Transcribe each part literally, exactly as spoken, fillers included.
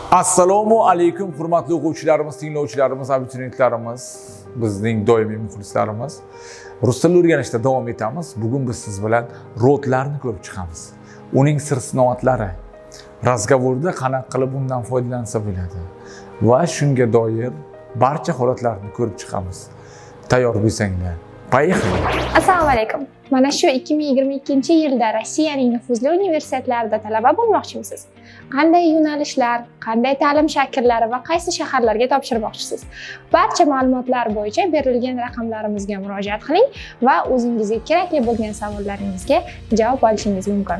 Assalomu alaykum hurmatli o'quvchilarimiz, tinglovchilarimiz, abituriyentlarimiz, bizning doimiy muxlislarimiz. Rus tilini o'rganishda davom etamiz. Bugun biz siz bilan rodlarni ko'rib chiqamiz. Uning sir-sinoatlari, razgovorda qanaqa qilib undan foydalansa bo'ladi va shunga doir barcha holatlarni ko'rib chiqamiz. Tayyor bo'lsanglar, поехали. Assalomu alaykum. Mana shu ikki ming yigirma ikkinchi yilda Rossiyaning nufuzli universitetlarida talaba bo'lmoqchimisiz? Qanday yo'nalishlar, qanday ta'lim shakllari va qaysi shaharlarga topshirmoqchisiz? Barcha ma'lumotlar bo'yicha berilgan raqamlarimizga murojaat qiling va o'zingizga kerakli bo'lgan savollaringizga javob olishingiz mumkin.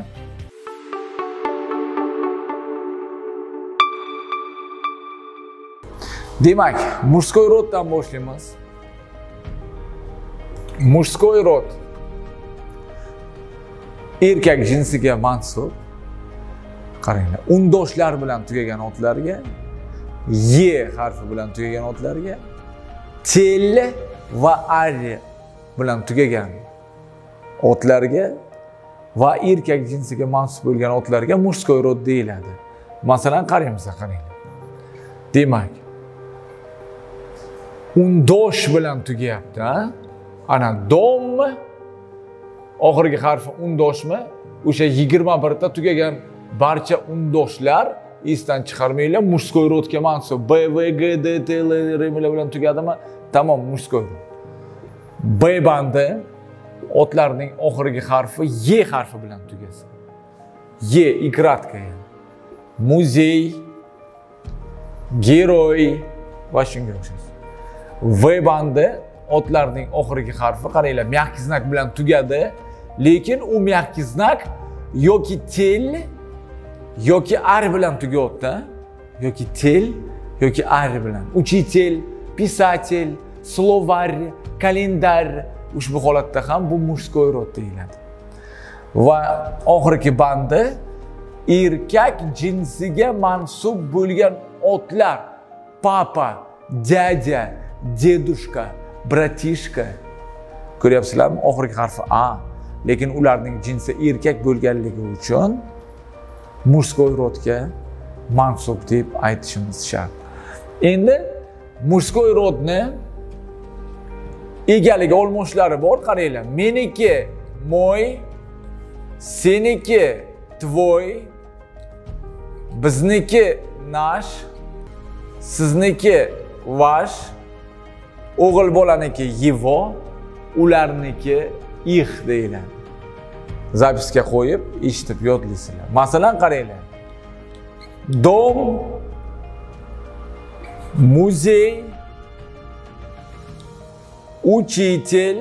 Demak, murskoy roddan boshlaymiz. Murskoy rod erkak jinsiga mansub. Qaranglar, undoshlar bilan tugagan otlarga, Y harfi bilan tugagan otlarga, tel va ar bilan tugagan otlarga va erkak jinsiga mansub bo'lgan otlarga murskoy rod deyiladi. Masalan, qaraymiz, qaranglar. Demak, undosh bilan tugayapti, ha? Ana dommi? Oxirgi harfi undoshmi? O'sha yigirma birta tugagan barcha undoshlar esdan chiqarmanglar, murskoy rodga mansub. B, V, G, D, T, L, R bilan tugadimi? Tamom, murskoy rod. B bandi otlarning oxirgi harfi Y harfi bilan tugasa. Y ikratka. Muzey, geroy va shunga o'xshash. V bandi otlarning oxirgi harfi, qaranglar, mягкий znak bilan tugadi, lekin u mягкий znak yoki tel yoki ar bilan tugayapti, yoki tel yoki ar bilan. Uchitel, pisatel, slovar, kalendar, ushbu holatda ham bu murskoy rod deyiladi. Va oxirgi bandi erkak jinsiga mansub bo'lgan otlar: papa, dядя, dedushka, bratishka. Ko'ryapsizlarmi? Oxirgi harfi A, lekin ularning jinsi erkak bo'lganligi uchun murskoy rodga mansub deb aytishimiz shart. Endi murskoy rodni egalik olmoshlari bor, qaranglar. Meniki moy, seniki tvoy, bizniki nash, sizniki vash, o'g'il bolaniki его, ularniki их deyiladi. Zapisga qo'yib, eshitib yodlaysizlar. Masalan, qaranglar. Dom, muzey, учитель,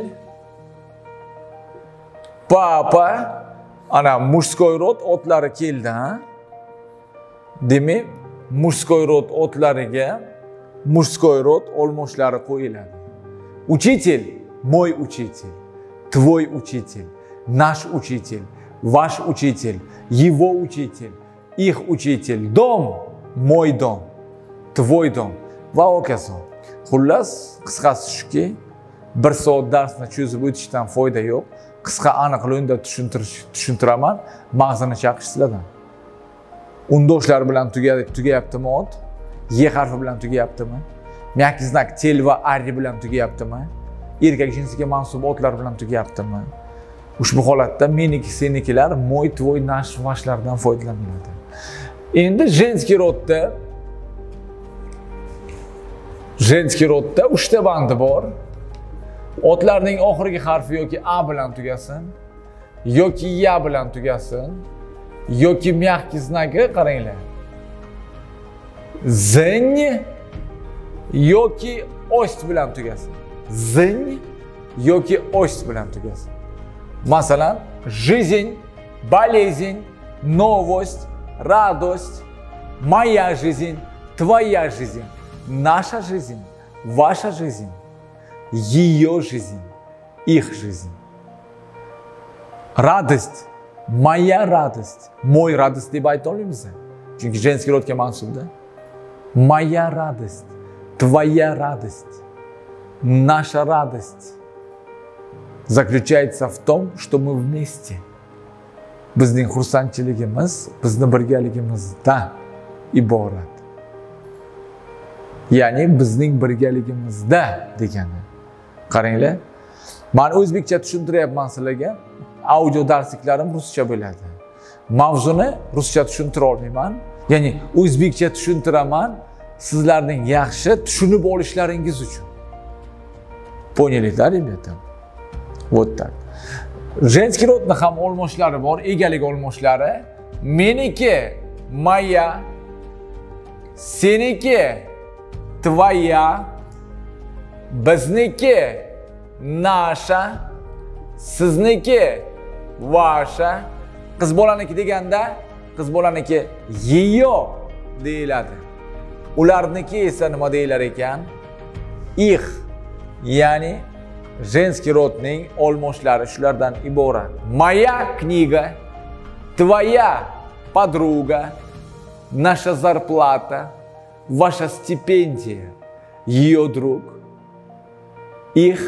papa, ana murskoy rod otlari keldi, ha? Demak, murskoy rod otlariga murskoy rod olmoshlari qo'yiladi. Учитель, мой учитель, твой учитель, наш учитель, ваш учитель, его учитель, их учитель, дом, мой дом, твой дом va hokazo. Xullas, qisqasi shuki, bir soat darsni cho'zib o'tishdan foyda yo'q. Qisqa aniq lo'nda tushuntirish tushuntiraman, mag'zini chaqish sizlardan. Undoshlar bilan tugayaptimi ot? Y harfi bilan tugayaptimi? Mягкий znak tel va ar bilan tugayaptimi? Erkak jinsiga mansub otlar bilan tugayaptimi? Ushbu holatda meniki, senikilar, moy, tvoy, nash, vashlardan foydalaniladi. Endi женский rodda женский rodda uchta bandi bor. Otlarning oxirgi harfi yoki A bilan tugasin, yoki Y bilan tugasin, yoki mягкий znaki, qaranglar. Zeng yoki ost bilan tugasin. Zeng yoki ost bilan tugasin. Masalan, жизнь, болезнь, новость, радость, моя жизнь, твоя жизнь, наша жизнь, ваша жизнь, ее жизнь, их жизнь. Радость, моя радость, мой радость deb ayta olmaymiz. Chunki женский rodga mansubda. Моя радость, твоя радость, наша радость заключается в том, что мы вместе. Bizning xursandchiligimiz, bizni birgaligimizdan iborat. Ya'ni bizning birgaligimizda degani. Qaranglar. Men o'zbekcha tushuntiryapman sizlarga. Audio darsliklarim ruscha bo'ladi. Mavzuni ruscha tushuntira olmayman. Ya'ni o'zbekcha tushuntiraman sizlarning yaxshi tushunib olishlaringiz uchun. Поняли, да, ребята? Вот так. Женский родni ham olmoshlari bor, egalik olmoshlari. Meniki moya, seniki твоя, bizniki naша, sizniki ваша. Qiz bolaniki deganda, qiz bolaniki ее deyiladi. Ularniki esa nima deyilar ekan? Ich. Ya'ni женский rodning olmoshlari shulardan iborat. Моя книга, твоя подруга, наша зарплата, ваша стипендия, ее друг, их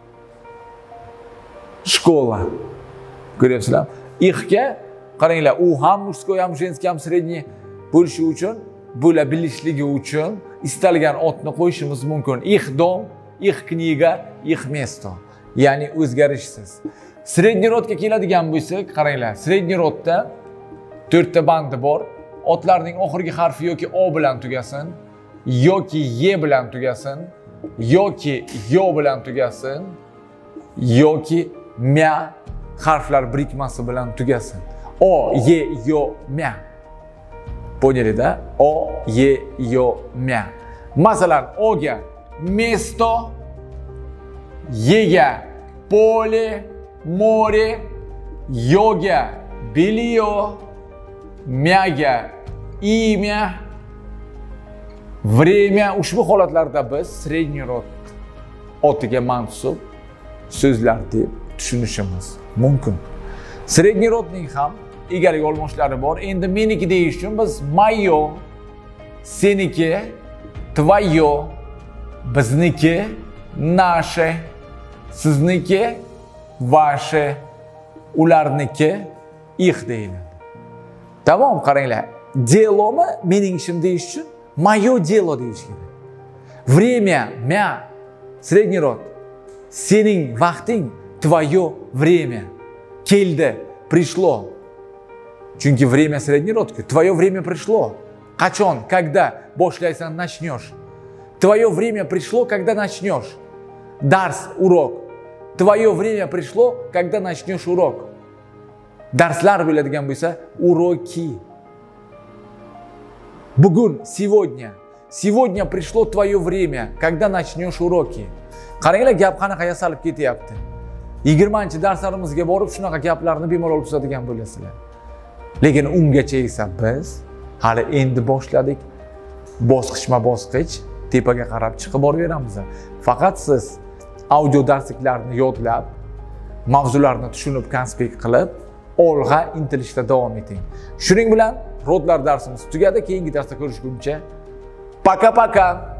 школа. Ko'ryapsizlar? Ihga qaranglar, u ham mужской, ham женский, ham средний bo'lishi uchun, bo'la bilishligi uchun istalgan otni qo'yishimiz mumkin. Ich dom, ich kniga, ich место. Ya'ni o'zgarishsiz. Средний rodga keladigan bo'lsak, qaranglar, средний rodda to'rtta bandi bor. Otlarning oxirgi harfi yoki o bilan tugasin, yoki ye bilan tugasin, yoki yo bilan tugasin, yoki mya harflar birikmasi bilan tugasin. O, ye, yo, mya. Поняли, да? O, ye, yo, mya. Masalan, o'ga место, yega поле, море, yoga bелье, myaga imya, время. Ushbu holatlarda biz средний rod otiga mansub so'zlar deb tushunishimiz mumkin. Средний rodning ham egalik olmoshlari bor. Endi meniki deyish uchun biz moyo, seniki, твоё, bizniki, наше, sizniki, ваше, ularniki, их deyiladi. Tamam, qaranglar. Delomi mening ishim deyish uchun moyo delo deyish kerak. Время, mya, средний rod. Sening vaqting, твоё время. Keldi, пришло. Chunki время средний rod. Твоё время пришло. Qachon, когда boshlaysan, начнешь. Твоё время пришло, когда начнешь. Dars, урок. Твоё время пришло, когда начнешь урок. Darslar bo'ladigan bo'lsa, уроки. Bugun, сегодня. Сегодня пришло твоё время, когда начнешь уроки. Qaranglar, gap qanaqa yasalib ketyapti. yigirmanchi darslarimizga borib shunaqa gaplarni bemalol tuzadigan bo'lasizlar. Lekin ungacha esa biz hali endi boshladik. Bosqichma-bosqich tepaga qarab chiqib boraveramiz. Faqat siz audio darsliklarni yodlab, mavzularni tushunib, konspekt qilib, olg'a intilishda davom eting. Shuning bilan rodlar darsimiz tugadi. Keyingi darsda ko'rishguncha paka-paka.